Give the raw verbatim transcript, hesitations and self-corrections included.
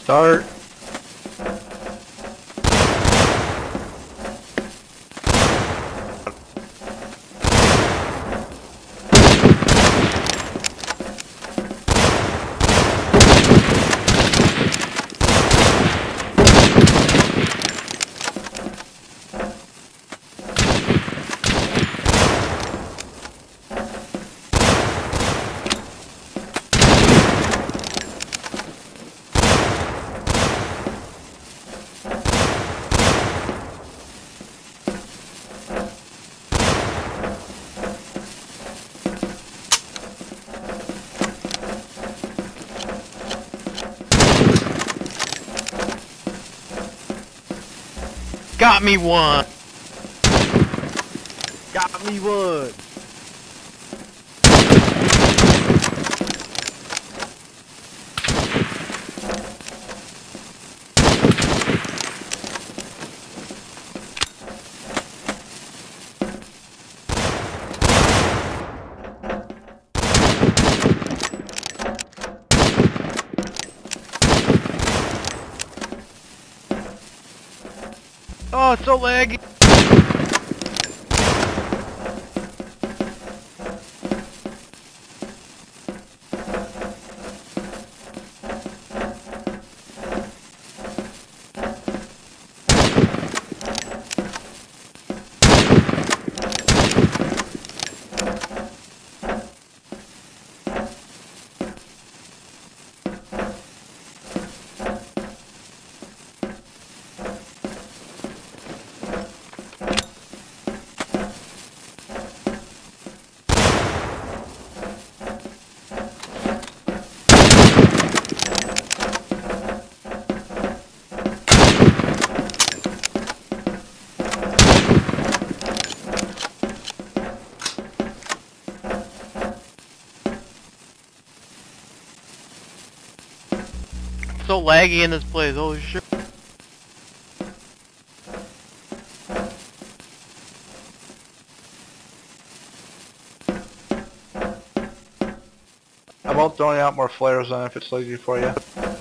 Start. Got me one! Got me one! Oh, it's so laggy! So laggy in this place, holy shit. I'm about throwing out more flares on if it's lazy for you.